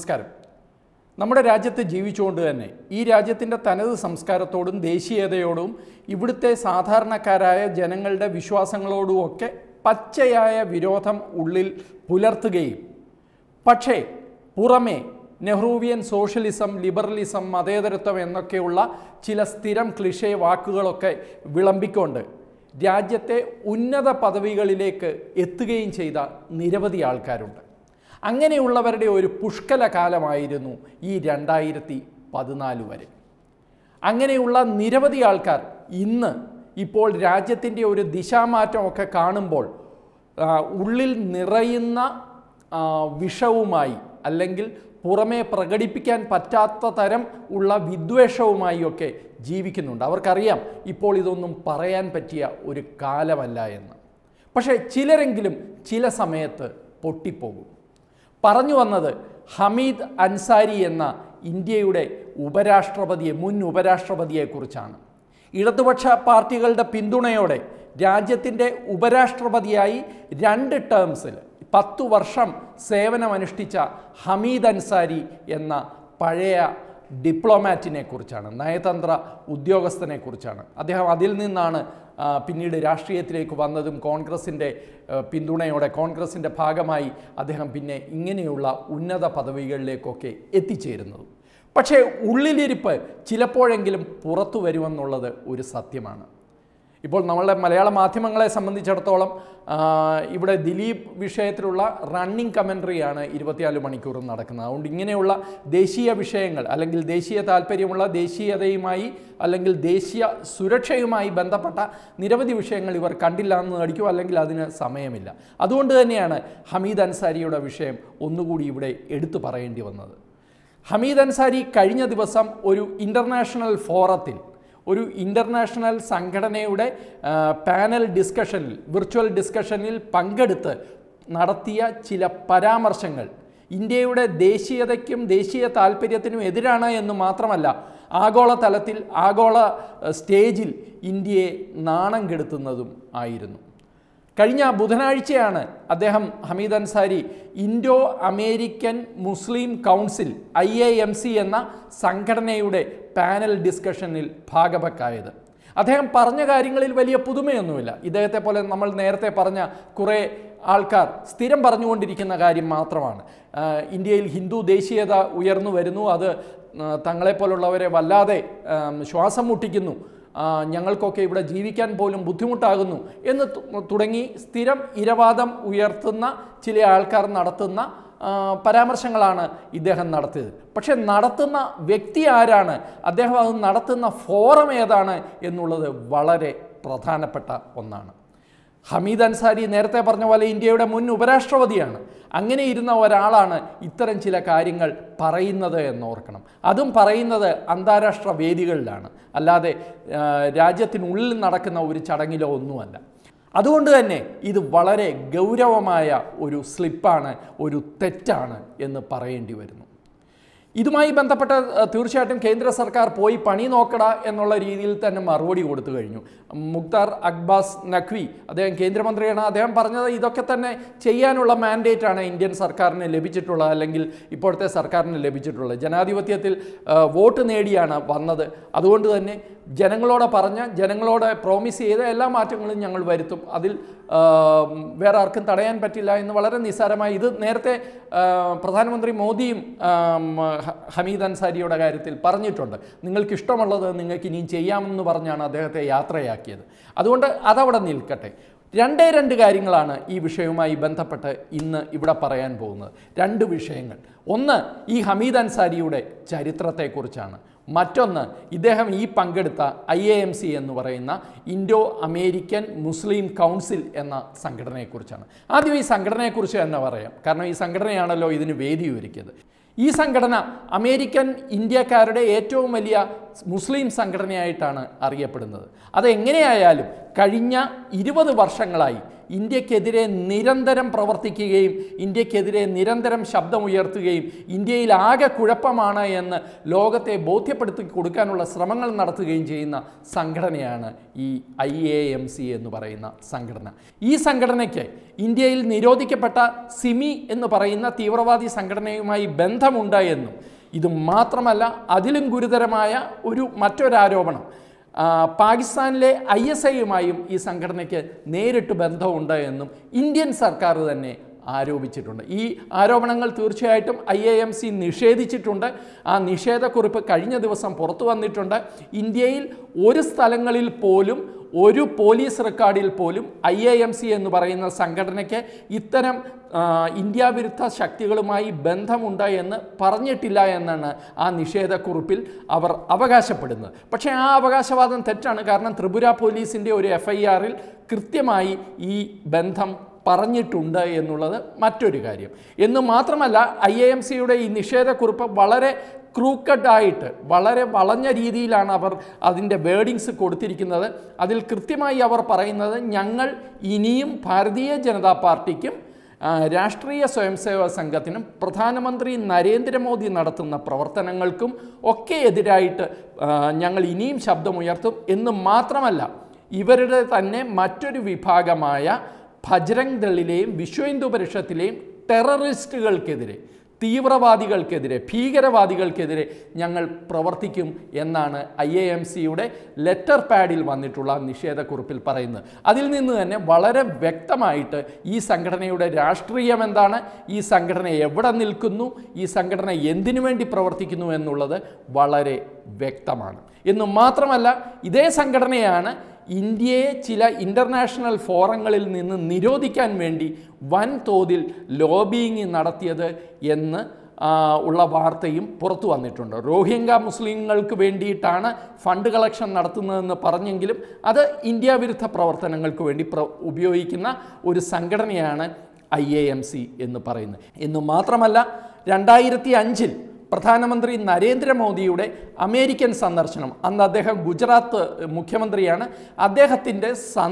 നമസ്കാരം. നമ്മുടെ രാജ്യത്ത് ജീവിച്ചുകൊണ്ട് തന്നെ ഈ രാജ്യത്തിൻ്റെ തനത് സംസ്കാരത്തോടും ദേശീയതയോടും ഇവിടുത്തെ സാധാരണക്കാരായ ജനങ്ങളുടെ വിശ്വാസങ്ങളോടുമൊക്കെ പച്ചയായ വിരോധം ഉള്ളിൽ പുലർത്തുകയും പക്ഷേ പുറമേ നെഹ്റുവിയൻ സോഷ്യലിസം, ലിബറലിസം, മതേതരത്വം എന്നൊക്കെയുള്ള ചില സ്ഥിരം ക്ലിഷേ വാക്കുകളൊക്കെ വിളമ്പിക്കൊണ്ട് രാജ്യത്തെ ഉന്നത പദവികളിലേക്ക് എത്തുകയും ചെയ്ത നിരവധി ആൾക്കാരുണ്ട്. അങ്ങനെയുള്ളവരുടെ ഒരു പുഷ്കല കാലമായിരുന്നു ഈ 2014 വരെ. അങ്ങനെയുള്ള നിരവധി ആൾക്കാർ ഇപ്പോൾ രാജ്യത്തിൻ്റെ ഒരു ദിശാമാറ്റമൊക്കെ കാണുമ്പോൾ ഉള്ളിൽ നിറയുന്ന വിഷവുമായി അല്ലെങ്കിൽ പുറമേ പ്രകടിപ്പിക്കാൻ പറ്റാത്ത തരം ഉള്ള വിദ്വേഷവുമായി ഒക്കെ ജീവിക്കുന്നുണ്ട്. അവർക്കറിയാം ഇപ്പോൾ ഇതൊന്നും പറയാൻ പറ്റിയ ഒരു കാലമല്ല എന്ന്. പക്ഷേ ചിലരെങ്കിലും ചില സമയത്ത് പൊട്ടിപ്പോകും. പറഞ്ഞു വന്നത് ഹമീദ് അൻസാരി എന്ന ഇന്ത്യയുടെ മുൻ ഉപരാഷ്ട്രപതിയെക്കുറിച്ചാണ്. ഇടതുപക്ഷ പാർട്ടികളുടെ പിന്തുണയോടെ രാജ്യത്തിൻ്റെ ഉപരാഷ്ട്രപതിയായി 2 ടേംസിൽ 10 വർഷം സേവനമനുഷ്ഠിച്ച ഹമീദ് അൻസാരി എന്ന പഴയ ഡിപ്ലോമാറ്റിനെ കുറിച്ചാണ്, നയതന്ത്ര ഉദ്യോഗസ്ഥനെ കുറിച്ചാണ്. അദ്ദേഹം അതിൽ നിന്നാണ് പിന്നീട് രാഷ്ട്രീയത്തിലേക്ക് വന്നതും കോൺഗ്രസിൻ്റെ പിന്തുണയോടെ കോൺഗ്രസിൻ്റെ ഭാഗമായി അദ്ദേഹം പിന്നെ ഇങ്ങനെയുള്ള ഉന്നത പദവികളിലേക്കൊക്കെ എത്തിച്ചേരുന്നതും. പക്ഷേ ഉള്ളിലിരിപ്പ് ചിലപ്പോഴെങ്കിലും പുറത്തു വരുമെന്നുള്ളത് ഒരു സത്യമാണ്. ഇപ്പോൾ നമ്മളുടെ മലയാള മാധ്യമങ്ങളെ സംബന്ധിച്ചിടത്തോളം ഇവിടെ ദിലീപ് വിഷയത്തിലുള്ള റണ്ണിങ് കമൻട്രിയാണ് 24 മണിക്കൂറും നടക്കുന്നത്. അതുകൊണ്ട് ഇങ്ങനെയുള്ള ദേശീയ വിഷയങ്ങൾ അല്ലെങ്കിൽ ദേശീയ താല്പര്യമുള്ള ദേശീയതയുമായി അല്ലെങ്കിൽ ദേശീയ സുരക്ഷയുമായി ബന്ധപ്പെട്ട നിരവധി വിഷയങ്ങൾ ഇവർ കണ്ടില്ല എന്ന് നടിക്കും, അല്ലെങ്കിൽ അതിന് സമയമില്ല. അതുകൊണ്ട് തന്നെയാണ് ഹമീദ് അൻസാരിയുടെ വിഷയം ഒന്നുകൂടി ഇവിടെ എടുത്തു പറയേണ്ടി വന്നത്. ഹമീദ് അൻസാരി കഴിഞ്ഞ ദിവസം ഒരു ഇൻ്റർനാഷണൽ ഫോറത്തിൽ, ഒരു ഇൻ്റർനാഷണൽ സംഘടനയുടെ പാനൽ ഡിസ്കഷനിൽ, വിർച്വൽ ഡിസ്കഷനിൽ പങ്കെടുത്ത് നടത്തിയ ചില പരാമർശങ്ങൾ ഇന്ത്യയുടെ ദേശീയതയ്ക്കും ദേശീയ താല്പര്യത്തിനും എതിരാണ് എന്ന് മാത്രമല്ല, ആഗോളതലത്തിൽ ആഗോള സ്റ്റേജിൽ ഇന്ത്യയെ നാണം കെടുത്തുന്നതും ആയിരുന്നു. കഴിഞ്ഞ ബുധനാഴ്ചയാണ് Hamid Ansari Indo American Muslim council IAMC എന്ന സംഘടനയുടെ പാനൽ ഡിസ്കഷനിൽ ഭാഗവക്കായത്. അദ്ദേഹം പറഞ്ഞ കാര്യങ്ങളിൽ വലിയ പുതുമയൊന്നുമില്ല. ഇദ്ദേഹത്തെ പോലെ നമ്മൾ നേരത്തെ പറഞ്ഞ കുറേ ആൾക്കാർ സ്ഥിരം പറഞ്ഞുകൊണ്ടിരിക്കുന്ന കാര്യം മാത്രമാണ്. ഇന്ത്യയിൽ ഹിന്ദു ദേശീയത ഉയർന്നു വരുന്നു, അത് തങ്ങളെപ്പോലുള്ളവരെ വല്ലാതെ ശ്വാസം മുട്ടിക്കുന്നു, ഞങ്ങൾക്കൊക്കെ ഇവിടെ ജീവിക്കാൻ പോലും ബുദ്ധിമുട്ടാകുന്നു എന്ന് തുടങ്ങി സ്ഥിരം ഇരവാദം ഉയർത്തുന്ന ചില ആൾക്കാർ നടത്തുന്ന പരാമർശങ്ങളാണ് ഇദ്ദേഹം നടത്തിയത്. പക്ഷെ നടത്തുന്ന വ്യക്തി ആരാണ്, അദ്ദേഹം അത് നടത്തുന്ന ഫോറം ഏതാണ് എന്നുള്ളത് വളരെ പ്രധാനപ്പെട്ട ഒന്നാണ്. ഹമീദ് അൻസാരി നേരത്തെ പറഞ്ഞ പോലെ ഇന്ത്യയുടെ മുൻ ഉപരാഷ്ട്രപതിയാണ്. അങ്ങനെ ഇരുന്ന ഒരാളാണ് ഇത്തരം ചില കാര്യങ്ങൾ പറയുന്നത് എന്നോർക്കണം. അതും പറയുന്നത് അന്താരാഷ്ട്ര വേദികളിലാണ്, അല്ലാതെ രാജ്യത്തിനുള്ളിൽ നടക്കുന്ന ഒരു ചടങ്ങിലോ ഒന്നുമല്ല. അതുകൊണ്ട് തന്നെ ഇത് വളരെ ഗൗരവമായ ഒരു സ്ലിപ്പാണ്, ഒരു തെറ്റാണ് എന്ന് പറയേണ്ടി വരുന്നു. ഇതുമായി ബന്ധപ്പെട്ട് തീർച്ചയായിട്ടും കേന്ദ്ര സർക്കാർ പോയി പണി നോക്കട എന്നുള്ള രീതിയിൽ തന്നെ മറുപടി കൊടുത്തു കഴിഞ്ഞു. മുഖ്താർ അബ്ബാസ് നഖ്വി, അദ്ദേഹം കേന്ദ്രമന്ത്രിയാണ്, അദ്ദേഹം പറഞ്ഞത് ഇതൊക്കെ തന്നെ ചെയ്യാനുള്ള മാൻഡേറ്റാണ് ഇന്ത്യൻ സർക്കാരിന് ലഭിച്ചിട്ടുള്ളത്, അല്ലെങ്കിൽ ഇപ്പോഴത്തെ സർക്കാരിന് ലഭിച്ചിട്ടുള്ളത്. ജനാധിപത്യത്തിൽ വോട്ട് നേടിയാണ് വന്നത്. അതുകൊണ്ട് തന്നെ ജനങ്ങളോട് പ്രോമിസ് ചെയ്ത എല്ലാ മാറ്റങ്ങളും ഞങ്ങൾ വരുത്തും, അതിൽ വേറെ ആർക്കും തടയാൻ പറ്റില്ല എന്ന് വളരെ നിസ്സാരമായി ഇത് നേരത്തെ പ്രധാനമന്ത്രി മോദിയും ഹമീദ് അൻസാരിയുടെ കാര്യത്തിൽ പറഞ്ഞിട്ടുണ്ട്. നിങ്ങൾക്കിഷ്ടമുള്ളത് നിങ്ങൾക്ക് ഇനിയും ചെയ്യാമെന്ന് പറഞ്ഞാണ് അദ്ദേഹത്തെ യാത്രയാക്കിയത്. അതുകൊണ്ട് അതവിടെ നിൽക്കട്ടെ. 2 കാര്യങ്ങളാണ് ഈ വിഷയവുമായി ബന്ധപ്പെട്ട് ഇന്ന് ഇവിടെ പറയാൻ പോകുന്നത്. 2 വിഷയങ്ങൾ. ഒന്ന് ഈ ഹമീദ് അൻസാരിയുടെ ചരിത്രത്തെക്കുറിച്ചാണ്. മറ്റൊന്ന് ഇദ്ദേഹം പങ്കെടുത്ത IAMC എന്ന് പറയുന്ന ഇൻഡോ അമേരിക്കൻ മുസ്ലിം കൗൺസിൽ എന്ന സംഘടനയെക്കുറിച്ചാണ്. ആദ്യം ഈ സംഘടനയെക്കുറിച്ച് തന്നെ പറയാം, കാരണം ഈ സംഘടനയാണല്ലോ ഇതിന് വേദി ഒരുക്കിയത്. ഈ സംഘടന അമേരിക്കൻ ഇന്ത്യക്കാരുടെ ഏറ്റവും വലിയ മുസ്ലിം സംഘടനയായിട്ടാണ് അറിയപ്പെടുന്നത്. അതെങ്ങനെയായാലും കഴിഞ്ഞ 20 വർഷങ്ങളായി ഇന്ത്യക്കെതിരെ നിരന്തരം പ്രവർത്തിക്കുകയും ഇന്ത്യക്കെതിരെ നിരന്തരം ശബ്ദമുയർത്തുകയും ഇന്ത്യയിൽ ആകെ കുഴപ്പമാണ് എന്ന് ലോകത്തെ ബോധ്യപ്പെടുത്തി കൊടുക്കാനുള്ള ശ്രമങ്ങൾ നടത്തുകയും ചെയ്യുന്ന സംഘടനയാണ് ഈ IAMC എന്ന് പറയുന്ന സംഘടന. ഈ സംഘടനയ്ക്ക് ഇന്ത്യയിൽ നിരോധിക്കപ്പെട്ട സിമി എന്ന് പറയുന്ന തീവ്രവാദി സംഘടനയുമായി ബന്ധമുണ്ട് എന്നും ഇത് മാത്രമല്ല അതിലും ഗുരുതരമായ മറ്റൊരാരോപണം പാകിസ്ഥാനിലെ ISIയുമായും ഈ സംഘടനയ്ക്ക് നേരിട്ട് ബന്ധമുണ്ട് എന്നും ഇന്ത്യൻ സർക്കാർ തന്നെ ആരോപിച്ചിട്ടുണ്ട്. ഈ ആരോപണങ്ങൾ തീർച്ചയായിട്ടും IAMC നിഷേധിച്ചിട്ടുണ്ട്. ആ നിഷേധക്കുറിപ്പ് കഴിഞ്ഞ ദിവസം പുറത്തു വന്നിട്ടുണ്ട്. ഇന്ത്യയിൽ ഒരു സ്ഥലങ്ങളിൽ പോലും ഒരു പോലീസ് റെക്കോർഡിൽ പോലും IAMC എന്ന് പറയുന്ന സംഘടനയ്ക്ക് ഇത്തരം ഇന്ത്യ വിരുദ്ധ ശക്തികളുമായി ബന്ധമുണ്ട് എന്ന് പറഞ്ഞിട്ടില്ല എന്നാണ് ആ നിഷേധക്കുറിപ്പിൽ അവർ അവകാശപ്പെടുന്നത്. പക്ഷേ ആ അവകാശവാദം തെറ്റാണ്. കാരണം ത്രിപുര പോലീസിൻ്റെ ഒരു FIRൽ കൃത്യമായി ഈ ബന്ധം പറഞ്ഞിട്ടുണ്ട് എന്നുള്ളത് മറ്റൊരു കാര്യം. എന്ന് മാത്രമല്ല IAMCയുടെ ഈ നിഷേധക്കുറിപ്പ് വളരെ ക്രൂക്കഡായിട്ട് വളരെ വളഞ്ഞ രീതിയിലാണ് അവർ അതിൻ്റെ വേർഡിങ്സ് കൊടുത്തിരിക്കുന്നത്. അതിൽ കൃത്യമായി അവർ പറയുന്നത് ഞങ്ങൾ ഇനിയും ഭാരതീയ ജനതാ പാർട്ടിക്കും രാഷ്ട്രീയ സ്വയംസേവക സംഘത്തിനും പ്രധാനമന്ത്രി നരേന്ദ്രമോദി നടത്തുന്ന പ്രവർത്തനങ്ങൾക്കും ഒക്കെ എതിരായിട്ട് ഞങ്ങൾ ഇനിയും ശബ്ദമുയർത്തും എന്ന് മാത്രമല്ല ഇവരുടെ തന്നെ മറ്റൊരു വിഭാഗമായ ഭജ്രംഗ് ദളിലെയും വിശ്വ ഹിന്ദു പരിഷത്തിലെയും ടെററിസ്റ്റുകൾക്കെതിരെ തീവ്രവാദികൾക്കെതിരെ ഭീകരവാദികൾക്കെതിരെ ഞങ്ങൾ പ്രവർത്തിക്കും എന്നാണ് IAMCയുടെ ലെറ്റർ പാഡിൽ വന്നിട്ടുള്ള നിഷേധക്കുറിപ്പിൽ പറയുന്നത്. അതിൽ നിന്ന് തന്നെ വളരെ വ്യക്തമായിട്ട് ഈ സംഘടനയുടെ രാഷ്ട്രീയം എന്താണ്, ഈ സംഘടന എവിടെ നിൽക്കുന്നു, ഈ സംഘടന എന്തിനു വേണ്ടി പ്രവർത്തിക്കുന്നു എന്നുള്ളത് വളരെ വ്യക്തമാണ്. എന്നു മാത്രമല്ല ഇതേ സംഘടനയാണ് ഇന്ത്യയെ ചില ഇൻ്റർനാഷണൽ ഫോറങ്ങളിൽ നിന്ന് നിരോധിക്കാൻ വേണ്ടി വൻതോതിൽ ലോബിയിങ് നടത്തിയത് എന്ന് ഉള്ള വാർത്തയും പുറത്തു വന്നിട്ടുണ്ട്. റോഹിംഗ്യ മുസ്ലിങ്ങൾക്ക് വേണ്ടിയിട്ടാണ് ഫണ്ട് കളക്ഷൻ നടത്തുന്നതെന്ന് പറഞ്ഞെങ്കിലും അത് ഇന്ത്യ വിരുദ്ധ പ്രവർത്തനങ്ങൾക്ക് വേണ്ടി ഉപയോഗിക്കുന്ന ഒരു സംഘടനയാണ് IAMC എന്ന് പറയുന്നത്. എന്നു മാത്രമല്ല 2005 പ്രധാനമന്ത്രി നരേന്ദ്രമോദിയുടെ അമേരിക്കൻ സന്ദർശനം, അന്ന് അദ്ദേഹം ഗുജറാത്ത് മുഖ്യമന്ത്രിയാണ്, അദ്ദേഹത്തിൻ്റെ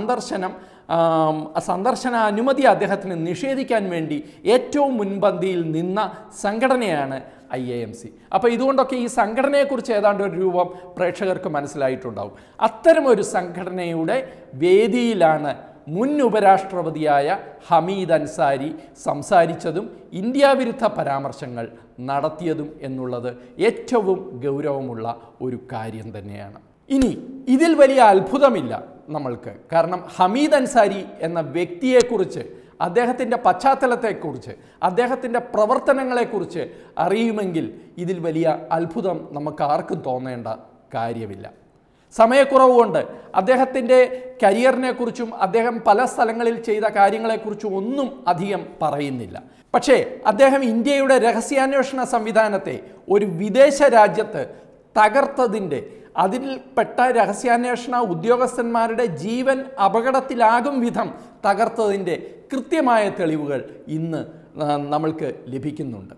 സന്ദർശന അനുമതി അദ്ദേഹത്തിന് നിഷേധിക്കാൻ വേണ്ടി ഏറ്റവും മുൻപന്തിയിൽ നിന്ന സംഘടനയാണ് IAMC. അപ്പോൾ ഇതുകൊണ്ടൊക്കെ ഈ സംഘടനയെക്കുറിച്ച് ഏതാണ്ട് ഒരു രൂപം പ്രേക്ഷകർക്ക് മനസ്സിലായിട്ടുണ്ടാവും. അത്തരമൊരു സംഘടനയുടെ വേദിയിലാണ് മുൻ ഉപരാഷ്ട്രപതിയായ ഹമീദ് അൻസാരി സംസാരിച്ചതും ഇന്ത്യ വിരുദ്ധ പരാമർശങ്ങൾ നടത്തിയതും എന്നുള്ളത് ഏറ്റവും ഗൗരവമുള്ള ഒരു കാര്യം തന്നെയാണ്. ഇനി ഇതിൽ വലിയ അത്ഭുതമില്ല നമ്മൾക്ക്. കാരണം ഹമീദ് അൻസാരി എന്ന വ്യക്തിയെക്കുറിച്ച്, അദ്ദേഹത്തിൻ്റെ പശ്ചാത്തലത്തെക്കുറിച്ച്, അദ്ദേഹത്തിൻ്റെ പ്രവർത്തനങ്ങളെക്കുറിച്ച് അറിയുമെങ്കിൽ ഇതിൽ വലിയ അത്ഭുതം നമുക്ക് ആർക്കും തോന്നേണ്ട കാര്യമില്ല. സമയക്കുറവ് കൊണ്ട് അദ്ദേഹത്തിൻ്റെ കരിയറിനെക്കുറിച്ചും അദ്ദേഹം പല സ്ഥലങ്ങളിൽ ചെയ്ത കാര്യങ്ങളെക്കുറിച്ചും ഒന്നും അധികം പറയുന്നില്ല. പക്ഷേ അദ്ദേഹം ഇന്ത്യയുടെ രഹസ്യാന്വേഷണ സംവിധാനത്തെ ഒരു വിദേശ രാജ്യത്ത് തകർത്തതിൻ്റെ, അതിൽപ്പെട്ട രഹസ്യാന്വേഷണ ഉദ്യോഗസ്ഥന്മാരുടെ ജീവൻ അപകടത്തിലാകും വിധം തകർത്തതിൻ്റെ കൃത്യമായ തെളിവുകൾ ഇന്ന് നമ്മൾക്ക് ലഭിക്കുന്നുണ്ട്.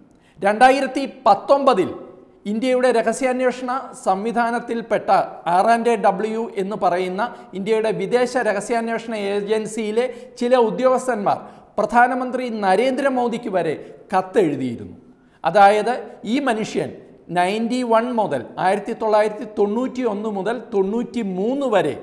2019 ഇന്ത്യയുടെ രഹസ്യാന്വേഷണ സംവിധാനത്തിൽപ്പെട്ട R&AW എന്ന് പറയുന്ന ഇന്ത്യയുടെ വിദേശ രഹസ്യാന്വേഷണ ഏജൻസിയിലെ ചില ഉദ്യോഗസ്ഥന്മാർ പ്രധാനമന്ത്രി നരേന്ദ്രമോദിക്ക് വരെ കത്തെഴുതിയിരുന്നു. അതായത് ഈ മനുഷ്യൻ 91 മുതൽ 1991 മുതൽ 93 വരെ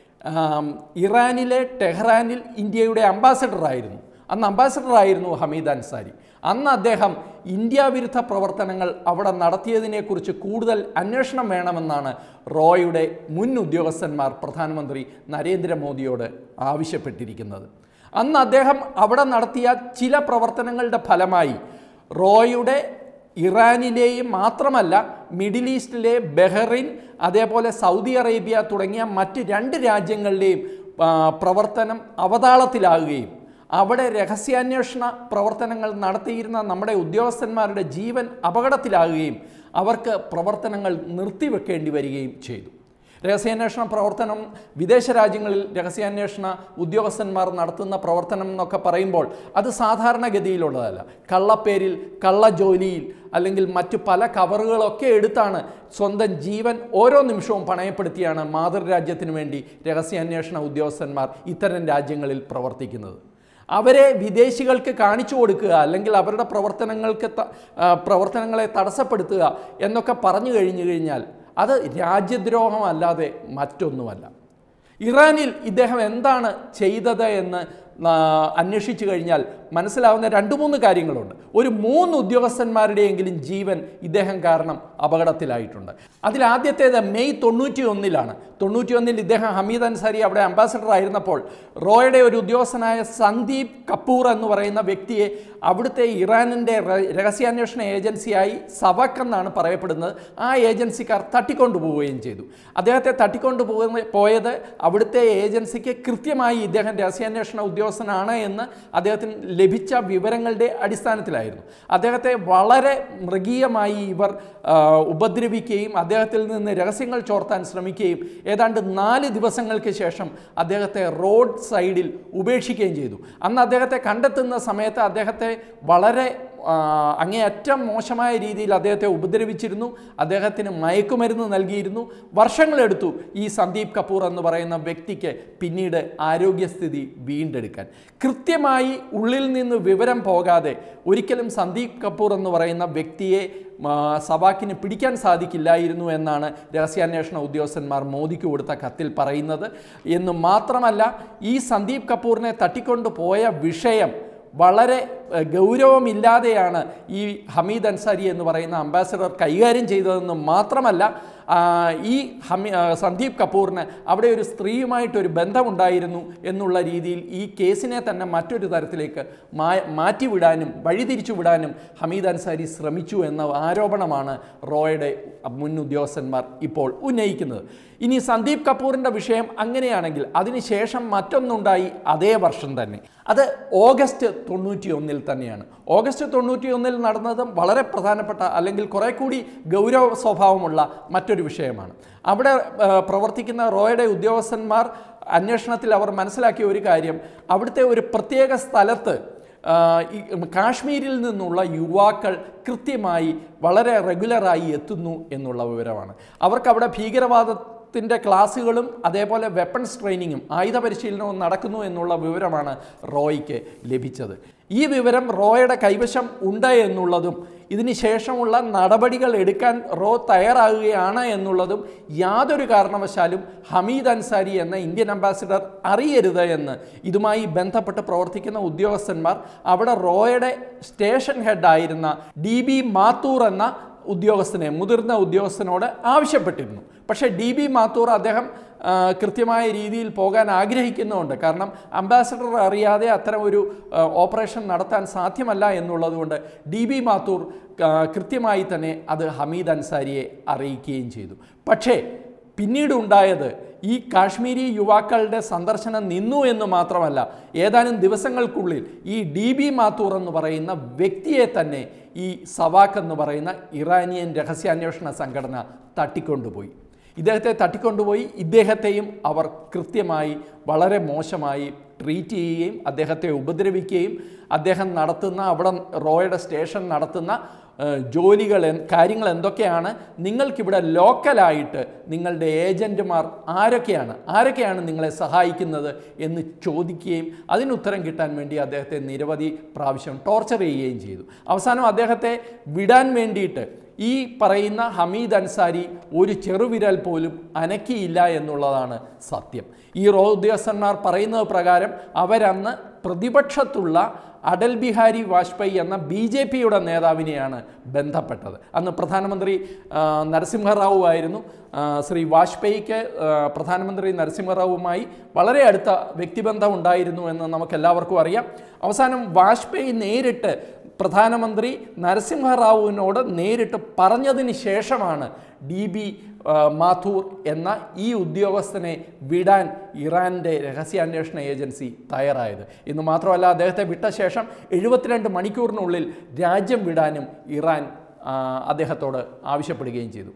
ഇറാനിലെ ടെഹ്റാനിൽ ഇന്ത്യയുടെ അംബാസഡറായിരുന്നു. അന്ന് അംബാസഡറായിരുന്നു ഹമീദ് അൻസാരി. അന്ന് അദ്ദേഹം ഇന്ത്യ വിരുദ്ധ പ്രവർത്തനങ്ങൾ അവിടെ നടത്തിയതിനെക്കുറിച്ച് കൂടുതൽ അന്വേഷണം വേണമെന്നാണ് റോയുടെ മുൻ ഉദ്യോഗസ്ഥന്മാർ പ്രധാനമന്ത്രി നരേന്ദ്രമോദിയോട് ആവശ്യപ്പെട്ടിരിക്കുന്നത്. അന്ന് അദ്ദേഹം അവിടെ നടത്തിയ ചില പ്രവർത്തനങ്ങളുടെ ഫലമായി റോയുടെ ഇറാനിലെയും മാത്രമല്ല മിഡിൽ ഈസ്റ്റിലെ ബഹ്റൈൻ, അതേപോലെ സൗദി അറേബ്യ തുടങ്ങിയ മറ്റ് 2 രാജ്യങ്ങളിലെയും പ്രവർത്തനം അവതാളത്തിലാകുകയും അവിടെ രഹസ്യാന്വേഷണ പ്രവർത്തനങ്ങൾ നടത്തിയിരുന്ന നമ്മുടെ ഉദ്യോഗസ്ഥന്മാരുടെ ജീവൻ അപകടത്തിലാകുകയും അവർക്ക് പ്രവർത്തനങ്ങൾ നിർത്തിവെക്കേണ്ടി വരികയും ചെയ്തു. രഹസ്യാന്വേഷണ പ്രവർത്തനം വിദേശ രാജ്യങ്ങളിൽ രഹസ്യാന്വേഷണ ഉദ്യോഗസ്ഥന്മാർ നടത്തുന്ന പ്രവർത്തനം എന്നൊക്കെ പറയുമ്പോൾ അത് സാധാരണഗതിയിലുള്ളതല്ല. കള്ളപ്പേരിൽ, കള്ളജോലിയിൽ അല്ലെങ്കിൽ മറ്റു പല കവറുകളൊക്കെ എടുത്താണ് സ്വന്തം ജീവൻ ഓരോ നിമിഷവും പണയപ്പെടുത്തിയാണ് മാതൃരാജ്യത്തിന് വേണ്ടി രഹസ്യാന്വേഷണ ഉദ്യോഗസ്ഥന്മാർ ഇത്തരം രാജ്യങ്ങളിൽ പ്രവർത്തിക്കുന്നത്. അവരെ വിദേശികൾക്ക് കാണിച്ചു കൊടുക്കുക, അല്ലെങ്കിൽ അവരുടെ പ്രവർത്തനങ്ങളെ തടസ്സപ്പെടുത്തുക എന്നൊക്കെ പറഞ്ഞു കഴിഞ്ഞാൽ അത് രാജ്യദ്രോഹമല്ലാതെ മറ്റൊന്നുമല്ല. ഇറാനിൽ ഇദ്ദേഹം എന്താണ് ചെയ്തത് എന്ന് അന്വേഷിച്ചു കഴിഞ്ഞാൽ മനസ്സിലാവുന്ന 2-3 കാര്യങ്ങളുണ്ട്. ഒരു 3 ഉദ്യോഗസ്ഥന്മാരുടെയെങ്കിലും ജീവൻ ഇദ്ദേഹം കാരണം അപകടത്തിലായിട്ടുണ്ട്. അതിലാദ്യത്തേത് മെയ് 91-ലാണ്. 91-ൽ ഇദ്ദേഹം ഹമീദ് അൻസാരി അവിടെ അംബാസഡർ ആയിരുന്നപ്പോൾ റോയുടെ ഒരു ഉദ്യോഗസ്ഥനായ സന്ദീപ് കപൂർ എന്ന് പറയുന്ന വ്യക്തിയെ അവിടുത്തെ ഇറാനിൻ്റെ രഹസ്യാന്വേഷണ ഏജൻസിയായി സവക് എന്നാണ് പറയപ്പെടുന്നത്, ആ ഏജൻസിക്കാർ തട്ടിക്കൊണ്ടുപോവുകയും ചെയ്തു. അദ്ദേഹത്തെ പോയത് അവിടുത്തെ ഏജൻസിക്ക് കൃത്യമായി ഇദ്ദേഹം രഹസ്യാന്വേഷണ ഉദ്യോഗസ്ഥനാണ് എന്ന് അദ്ദേഹത്തിന് ലഭിച്ച വിവരങ്ങളുടെ അടിസ്ഥാനത്തിലായിരുന്നു. അദ്ദേഹത്തെ വളരെ മൃഗീയമായി ഇവർ ഉപദ്രവിക്കുകയും അദ്ദേഹത്തിൽ നിന്ന് രഹസ്യങ്ങൾ ചോർത്താൻ ശ്രമിക്കുകയും ഏതാണ്ട് 4 ദിവസങ്ങൾക്ക് ശേഷം അദ്ദേഹത്തെ റോഡ് സൈഡിൽ ഉപേക്ഷിക്കുകയും ചെയ്തു. അന്ന് അദ്ദേഹത്തെ കണ്ടെത്തുന്ന സമയത്ത് അദ്ദേഹത്തെ വളരെ അങ്ങേയറ്റം മോശമായ രീതിയിൽ അദ്ദേഹത്തെ ഉപദ്രവിച്ചിരുന്നു. അദ്ദേഹത്തിന് മയക്കുമരുന്ന് നൽകിയിരുന്നു. വർഷങ്ങളെടുത്തു ഈ സന്ദീപ് കപൂർ എന്ന് പറയുന്ന വ്യക്തിക്ക് പിന്നീട് ആരോഗ്യസ്ഥിതി വീണ്ടെടുക്കാൻ. കൃത്യമായി ഉള്ളിൽ നിന്ന് വിവരം പോകാതെ ഒരിക്കലും സന്ദീപ് കപൂർ എന്ന് പറയുന്ന വ്യക്തിയെ സവാക്കിന് പിടിക്കാൻ സാധിക്കില്ലായിരുന്നു എന്നാണ് രഹസ്യാന്വേഷണ ഉദ്യോഗസ്ഥന്മാർ മോദിക്ക് കൊടുത്ത കത്തിൽ പറയുന്നത്. എന്ന് മാത്രമല്ല, ഈ സന്ദീപ് കപൂറിനെ തട്ടിക്കൊണ്ടു പോയ വിഷയം വളരെ ഗൗരവമില്ലാതെയാണ് ഈ ഹമീദ് അൻസാരി എന്ന് പറയുന്ന അംബാസഡർ കൈകാര്യം ചെയ്തതെന്ന് മാത്രമല്ല, ഈ സന്ദീപ് കപൂറിന് അവിടെ ഒരു സ്ത്രീയുമായിട്ടൊരു ബന്ധമുണ്ടായിരുന്നു എന്നുള്ള രീതിയിൽ ഈ കേസിനെ തന്നെ മറ്റൊരു തരത്തിലേക്ക് മാറ്റിവിടാനും വഴിതിരിച്ചുവിടാനും ഹമീദ് അൻസാരി ശ്രമിച്ചു എന്ന ആരോപണമാണ് റോയുടെ മുൻ ഉദ്യോഗസ്ഥന്മാർ ഇപ്പോൾ ഉന്നയിക്കുന്നത്. ഇനി സന്ദീപ് കപൂറിൻ്റെ വിഷയം അങ്ങനെയാണെങ്കിൽ അതിനുശേഷം മറ്റൊന്നുണ്ടായി അതേ വർഷം തന്നെ. അത് ഓഗസ്റ്റ് 91-ൽ തന്നെയാണ്. ഓഗസ്റ്റ് 91-ൽ നടന്നതും വളരെ പ്രധാനപ്പെട്ട അല്ലെങ്കിൽ കുറെ കൂടി ഗൗരവ സ്വഭാവമുള്ള മറ്റൊരു വിഷയമാണ്. അവിടെ പ്രവർത്തിക്കുന്ന റോയുടെ ഉദ്യോഗസ്ഥന്മാർ അന്വേഷണത്തിൽ അവർ മനസ്സിലാക്കിയ ഒരു കാര്യം, അവിടുത്തെ ഒരു പ്രത്യേക സ്ഥലത്ത് കാശ്മീരിൽ നിന്നുള്ള യുവാക്കൾ കൃത്യമായി വളരെ റെഗുലറായി എത്തുന്നു എന്നുള്ള വിവരമാണ്. അവർക്കവിടെ ഭീകരവാദത്തിൻ്റെ ക്ലാസ്സുകളും അതേപോലെ വെപ്പൺസ് ട്രെയിനിങ്ങും ആയുധ പരിശീലനവും നടക്കുന്നു എന്നുള്ള വിവരമാണ് റോയ്ക്ക് ലഭിച്ചത്. ഈ വിവരം റോയുടെ കൈവശം ഉണ്ട് എന്നുള്ളതും ഇതിന് ശേഷമുള്ള നടപടികൾ എടുക്കാൻ റോ തയ്യാറാകുകയാണ് എന്നുള്ളതും യാതൊരു കാരണവശാലും ഹമീദ് അൻസാരി എന്ന ഇന്ത്യൻ അംബാസിഡർ അറിയരുത് എന്ന് ഇതുമായി ബന്ധപ്പെട്ട് പ്രവർത്തിക്കുന്ന ഉദ്യോഗസ്ഥന്മാർ അവിടെ റോയുടെ സ്റ്റേഷൻ ഹെഡായിരുന്ന DB മാത്തൂർ എന്ന ഉദ്യോഗസ്ഥനെ, മുതിർന്ന ഉദ്യോഗസ്ഥനോട് ആവശ്യപ്പെട്ടിരുന്നു. പക്ഷേ DB മാത്തൂർ അദ്ദേഹം കൃത്യമായ രീതിയിൽ പോകാൻ ആഗ്രഹിക്കുന്നുണ്ട്. കാരണം അംബാസഡർ അറിയാതെ അത്തരം ഒരു ഓപ്പറേഷൻ നടത്താൻ സാധ്യമല്ല എന്നുള്ളതുകൊണ്ട് DB മാത്തൂർ കൃത്യമായി തന്നെ അത് ഹമീദ് അൻസാരിയെ അറിയിക്കുകയും ചെയ്തു. പക്ഷേ പിന്നീട് ഉണ്ടായത് ഈ കാശ്മീരി യുവാക്കളുടെ സന്ദർശനം നിന്നു എന്ന് മാത്രമല്ല, ഏതാനും ദിവസങ്ങൾക്കുള്ളിൽ ഈ DB മാത്തൂർ എന്ന് പറയുന്ന വ്യക്തിയെ തന്നെ ഈ സവാക്ക് എന്ന് പറയുന്ന ഇറാനിയൻ രഹസ്യാന്വേഷണ സംഘടന തട്ടിക്കൊണ്ടുപോയി. ഇദ്ദേഹത്തെയും അവർ കൃത്യമായി വളരെ മോശമായി ട്രീറ്റ് ചെയ്യുകയും അദ്ദേഹത്തെ ഉപദ്രവിക്കുകയും അദ്ദേഹം നടത്തുന്ന അവിടെ റോയുടെ സ്റ്റേഷൻ നടത്തുന്ന കാര്യങ്ങൾ എന്തൊക്കെയാണ്, നിങ്ങൾക്കിവിടെ ലോക്കലായിട്ട് നിങ്ങളുടെ ഏജൻറ്റുമാർ ആരൊക്കെയാണ് നിങ്ങളെ സഹായിക്കുന്നത് എന്ന് ചോദിക്കുകയും അതിനുത്തരം കിട്ടാൻ വേണ്ടി അദ്ദേഹത്തെ നിരവധി പ്രാവശ്യം ടോർച്ചർ ചെയ്യുകയും ചെയ്തു. അവസാനം അദ്ദേഹത്തെ വിടാൻ വേണ്ടിയിട്ട് ഈ പറയുന്ന ഹമീദ് അൻസാരി ഒരു ചെറുവിരൽ പോലും അനക്കിയില്ല എന്നുള്ളതാണ് സത്യം. ഈ റോ ഉദ്യോഗസ്ഥന്മാർ പറയുന്നത് പ്രകാരം അവരന്ന് പ്രതിപക്ഷത്തുള്ള അടൽ ബിഹാരി വാജ്പേയി എന്ന BJPയുടെ നേതാവിനെയാണ് ബന്ധപ്പെട്ടത്. അന്ന് പ്രധാനമന്ത്രി നരസിംഹറാവു ആയിരുന്നു. ശ്രീ വാജ്പേയിക്ക് പ്രധാനമന്ത്രി നരസിംഹറാവുമായി വളരെ അടുത്ത വ്യക്തിബന്ധം ഉണ്ടായിരുന്നു എന്ന് നമുക്കെല്ലാവർക്കും അറിയാം. അവസാനം വാജ്പേയി നേരിട്ട് പ്രധാനമന്ത്രി നരസിംഹറാവുവിനോട് നേരിട്ട് പറഞ്ഞതിന് ശേഷമാണ് DB മാത്തൂർ എന്ന ഈ ഉദ്യോഗസ്ഥനെ വിടാൻ ഇറാൻ്റെ രഹസ്യാന്വേഷണ ഏജൻസി തയ്യാറായത്. ഇന്ന് മാത്രമല്ല, അദ്ദേഹത്തെ വിട്ട ശേഷം 72 മണിക്കൂറിനുള്ളിൽ രാജ്യം വിടാനും ഇറാൻ അദ്ദേഹത്തോട് ആവശ്യപ്പെടുകയും ചെയ്തു.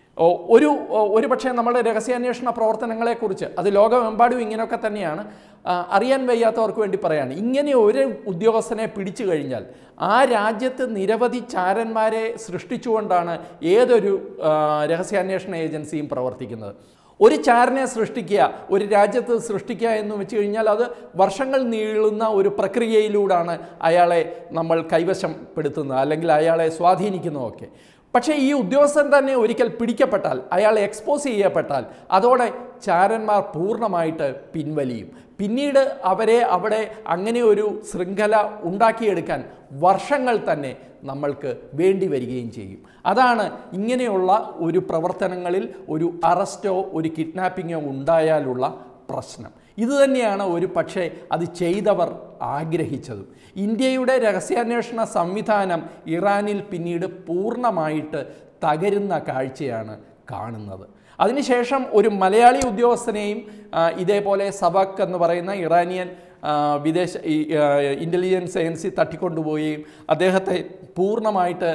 ഒരു പക്ഷേ നമ്മുടെ രഹസ്യാന്വേഷണ പ്രവർത്തനങ്ങളെക്കുറിച്ച് അത് ലോകമെമ്പാടും ഇങ്ങനെയൊക്കെ തന്നെയാണ്. അറിയാൻ വയ്യാത്തവർക്ക് വേണ്ടി പറയാണ്, ഇങ്ങനെ ഒരു ഉദ്യോഗസ്ഥനെ പിടിച്ചു കഴിഞ്ഞാൽ ആ രാജ്യത്ത് നിരവധി ചാരന്മാരെ സൃഷ്ടിച്ചുകൊണ്ടാണ് ഏതൊരു രഹസ്യാന്വേഷണ ഏജൻസിയും പ്രവർത്തിക്കുന്നത്. ഒരു ചാരനെ സൃഷ്ടിക്കുക, ഒരു രാജ്യത്ത് സൃഷ്ടിക്കുക എന്ന് വെച്ച് കഴിഞ്ഞാൽ അത് വർഷങ്ങൾ നീളുന്ന ഒരു പ്രക്രിയയിലൂടെയാണ് അയാളെ നമ്മൾ കൈവശപ്പെടുത്തുന്നത്, അല്ലെങ്കിൽ അയാളെ സ്വാധീനിക്കുന്നതൊക്കെ. പക്ഷേ ഈ ഉദ്യോഗസ്ഥൻ തന്നെ ഒരിക്കൽ പിടിക്കപ്പെട്ടാൽ, അയാൾ എക്സ്പോസ് ചെയ്യപ്പെട്ടാൽ, അതോടെ ചാരന്മാർ പൂർണ്ണമായിട്ട് പിൻവലിയും. പിന്നീട് അവരെ അവിടെ അങ്ങനെ ഒരു ശൃംഖല ഉണ്ടാക്കിയെടുക്കാൻ വർഷങ്ങൾ തന്നെ നമ്മൾക്ക് വേണ്ടി വരികയും ചെയ്യും. അതാണ് ഇങ്ങനെയുള്ള ഒരു പ്രവർത്തനങ്ങളിൽ ഒരു അറസ്റ്റോ ഒരു കിഡ്നാപ്പിങ്ങോ ഉണ്ടായാലുള്ള പ്രശ്നം. ഇതുതന്നെയാണ് ഒരു പക്ഷേ അത് ചെയ്തവർ ആഗ്രഹിച്ചതും. ഇന്ത്യയുടെ രഹസ്യാന്വേഷണ സംവിധാനം ഇറാനിൽ പിന്നീട് പൂർണ്ണമായിട്ട് തകരുന്ന കാഴ്ചയാണ് കാണുന്നത്. അതിനുശേഷം ഒരു മലയാളി ഉദ്യോഗസ്ഥനെയും ഇതേപോലെ സബക് എന്ന് പറയുന്ന ഇറാനിയൻ ഇൻ്റലിജൻസ് ഏജൻസി തട്ടിക്കൊണ്ടുപോവുകയും അദ്ദേഹത്തെ പൂർണ്ണമായിട്ട്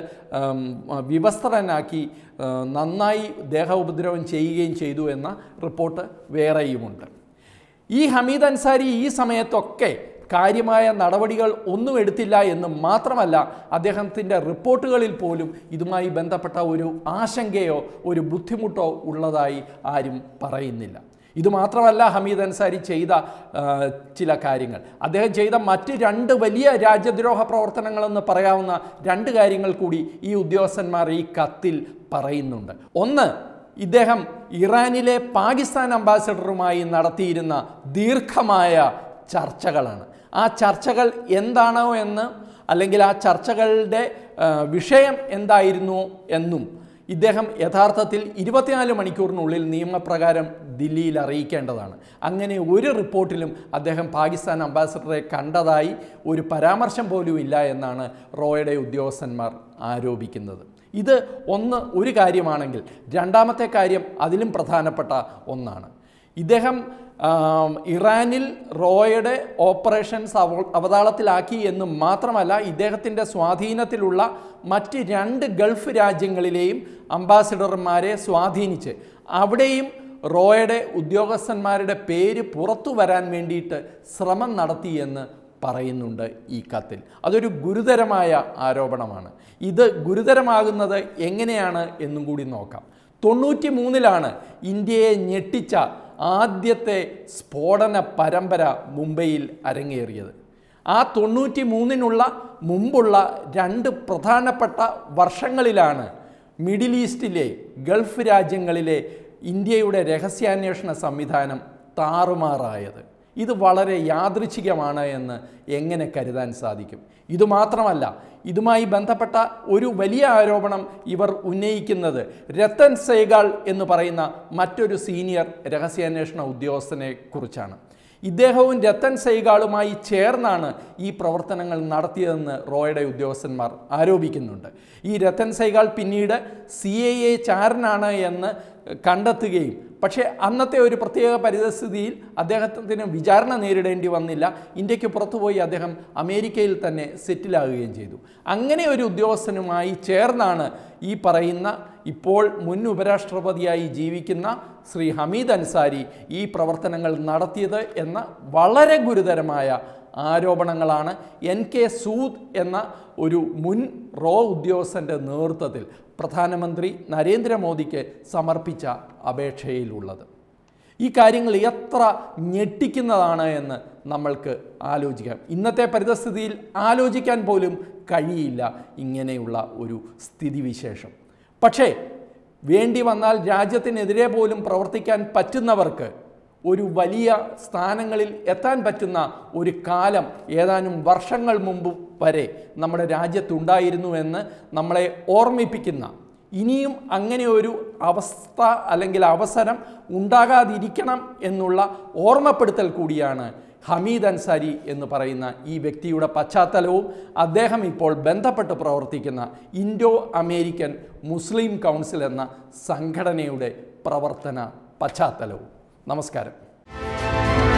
വിവസ്ത്രനാക്കി നന്നായി ദേഹോപദ്രവം ചെയ്യുകയും ചെയ്തു എന്ന റിപ്പോർട്ട് വേറെയുമുണ്ട്. ഈ ഹമീദ് അൻസാരി ഈ സമയത്തൊക്കെ കാര്യമായ നടപടികൾ ഒന്നും എടുത്തില്ല എന്ന് മാത്രമല്ല, അദ്ദേഹത്തിൻ്റെ റിപ്പോർട്ടുകളിൽ പോലും ഇതുമായി ബന്ധപ്പെട്ട ഒരു ആശങ്കയോ ഒരു ബുദ്ധിമുട്ടോ ഉള്ളതായി ആരും പറയുന്നില്ല. ഇതുമാത്രമല്ല, ഹമീദ് അൻസാരി ചെയ്ത ചില കാര്യങ്ങൾ, അദ്ദേഹം ചെയ്ത മറ്റ് 2 വലിയ രാജ്യദ്രോഹ പ്രവർത്തനങ്ങളെന്ന് പറയാവുന്ന 2 കാര്യങ്ങൾ കൂടി ഈ ഉദ്യോഗസ്ഥന്മാർ ഈ കത്തിൽ പറയുന്നുണ്ട്. ഒന്ന്, ഇദ്ദേഹം ഇറാനിലെ പാകിസ്ഥാൻ അംബാസഡറുമായി നടത്തിയിരുന്ന ദീർഘമായ ചർച്ചകളാണ്. ആ ചർച്ചകൾ എന്താണോ എന്ന്, അല്ലെങ്കിൽ ആ ചർച്ചകളുടെ വിഷയം എന്തായിരുന്നു എന്നും ഇദ്ദേഹം യഥാർത്ഥത്തിൽ 24 മണിക്കൂറിനുള്ളിൽ നിയമപ്രകാരം ദില്ലിയിൽ അറിയിക്കേണ്ടതാണ്. അങ്ങനെ ഒരു റിപ്പോർട്ടിലും അദ്ദേഹം പാകിസ്ഥാൻ അംബാസഡറെ കണ്ടതായി ഒരു പരാമർശം പോലും ഇല്ല എന്നാണ് റോയുടെ ഉദ്യോഗസ്ഥന്മാർ ആരോപിക്കുന്നത്. ഇത് ഒരു കാര്യമാണെങ്കിൽ, രണ്ടാമത്തെ കാര്യം അതിലും പ്രധാനപ്പെട്ട ഒന്നാണ്. ഇദ്ദേഹം ഇറാനിൽ റോയുടെ ഓപ്പറേഷൻസ് അവതാളത്തിലാക്കി എന്ന് മാത്രമല്ല, ഇദ്ദേഹത്തിൻ്റെ സ്വാധീനത്തിലുള്ള മറ്റ് 2 ഗൾഫ് രാജ്യങ്ങളിലെയും അംബാസിഡർമാരെ സ്വാധീനിച്ച് അവിടെയും റോയുടെ ഉദ്യോഗസ്ഥന്മാരുടെ പേര് പുറത്തു വരാൻ വേണ്ടിയിട്ട് ശ്രമം നടത്തിയെന്ന് പറയുന്നുണ്ട് ഈ കത്തിൽ. അതൊരു ഗുരുതരമായ ആരോപണമാണ്. ഇത് ഗുരുതരമാകുന്നത് എങ്ങനെയാണ് എന്നും കൂടി നോക്കാം. 93-ലാണ് ഇന്ത്യയെ ഞെട്ടിച്ച ആദ്യത്തെ സ്ഫോടന പരമ്പര മുംബൈയിൽ അരങ്ങേറിയത്. ആ 93-നുള്ള മുമ്പുള്ള 2 പ്രധാനപ്പെട്ട വർഷങ്ങളിലാണ് മിഡിൽ ഈസ്റ്റിലെ ഗൾഫ് രാജ്യങ്ങളിലെ ഇന്ത്യയുടെ രഹസ്യാന്വേഷണ സംവിധാനം താറുമാറായത്. ഇത് വളരെ യാദൃച്ഛികമാണ് എന്ന് എങ്ങനെ കരുതാൻ സാധിക്കും? ഇതുമാത്രമല്ല, ഇതുമായി ബന്ധപ്പെട്ട ഒരു വലിയ ആരോപണം ഇവർ ഉന്നയിക്കുന്നത് രത്തൻ സേഗാൾ എന്ന് പറയുന്ന മറ്റൊരു സീനിയർ രഹസ്യാന്വേഷണ ഉദ്യോഗസ്ഥനെ കുറിച്ചാണ്. ഇദ്ദേഹവും രത്തൻ സേഗാളുമായി ചേർന്നാണ് ഈ പ്രവർത്തനങ്ങൾ നടത്തിയതെന്ന് റോയുടെ ഉദ്യോഗസ്ഥന്മാർ ആരോപിക്കുന്നുണ്ട്. ഈ രത്തൻ സേഗാൾ പിന്നീട് CIA ചാരനാണ് എന്ന് കണ്ടെത്തുകയും, പക്ഷേ അന്നത്തെ ഒരു പ്രത്യേക പരിതസ്ഥിതിയിൽ അദ്ദേഹത്തിന് വിചാരണ നേരിടേണ്ടി വന്നില്ല. ഇന്ത്യക്ക് പുറത്തുപോയി അദ്ദേഹം അമേരിക്കയിൽ തന്നെ സെറ്റിലാകുകയും ചെയ്തു. അങ്ങനെ ഒരു ഉദ്യോഗസ്ഥനുമായി ചേർന്നാണ് ഈ പറയുന്ന ഇപ്പോൾ മുൻ ഉപരാഷ്ട്രപതിയായി ജീവിക്കുന്ന ശ്രീ ഹമീദ് അൻസാരി ഈ പ്രവർത്തനങ്ങൾ നടത്തിയത് എന്ന വളരെ ഗുരുതരമായ ആരോപണങ്ങളാണ് NK സൂദ് എന്ന ഒരു മുൻ റോ ഉദ്യോഗസ്ഥൻ്റെ നേതൃത്വത്തിൽ പ്രധാനമന്ത്രി നരേന്ദ്രമോദിക്ക് സമർപ്പിച്ച അപേക്ഷയിലുള്ളത്. ഈ കാര്യങ്ങൾ എത്ര ഞെട്ടിക്കുന്നതാണ് എന്ന് നമ്മൾക്ക് ആലോചിക്കാം. ഇന്നത്തെ പരിതസ്ഥിതിയിൽ ആലോചിക്കാൻ പോലും കഴിയില്ല ഇങ്ങനെയുള്ള ഒരു സ്ഥിതിവിശേഷം. പക്ഷേ വേണ്ടി വന്നാൽ രാജ്യത്തിനെതിരെ പോലും പ്രവർത്തിക്കാൻ പറ്റുന്നവർക്ക് ഒരു വലിയ സ്ഥാനങ്ങളിൽ എത്താൻ പറ്റുന്ന ഒരു കാലം ഏതാനും വർഷങ്ങൾ മുമ്പ് വരെ നമ്മുടെ രാജ്യത്തുണ്ടായിരുന്നുവെന്ന് നമ്മളെ ഓർമ്മിപ്പിക്കുന്ന, ഇനിയും അങ്ങനെ ഒരു അവസ്ഥ അല്ലെങ്കിൽ അവസരം ഉണ്ടാകാതിരിക്കണം എന്നുള്ള ഓർമ്മപ്പെടുത്തൽ കൂടിയാണ് ഹമീദ് അൻസാരി എന്ന് പറയുന്ന ഈ വ്യക്തിയുടെ പശ്ചാത്തലവും അദ്ദേഹം ഇപ്പോൾ ബന്ധപ്പെട്ട് പ്രവർത്തിക്കുന്ന ഇൻഡോ അമേരിക്കൻ മുസ്ലിം കൗൺസിൽ എന്ന സംഘടനയുടെ പ്രവർത്തന പശ്ചാത്തലവും. നമസ്കാരം.